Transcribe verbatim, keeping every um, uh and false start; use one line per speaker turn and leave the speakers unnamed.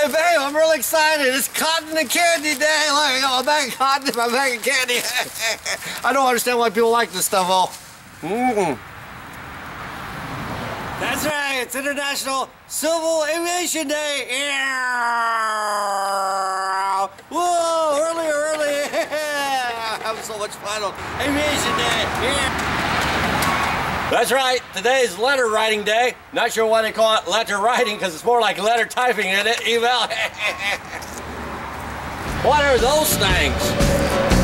Hey, babe, I'm really excited. It's cotton and candy day. Look, I got my bag of cotton and my bag of candy. I don't understand why people like this stuff all. Mm-mm. That's right. It's International Civil Aviation Day. Yeah. Whoa, early, early. Having so much fun on Aviation Day. Yeah. That's right, today is letter writing day. Not sure why they call it letter writing, because it's more like letter typing, isn't it? Email. What are those things?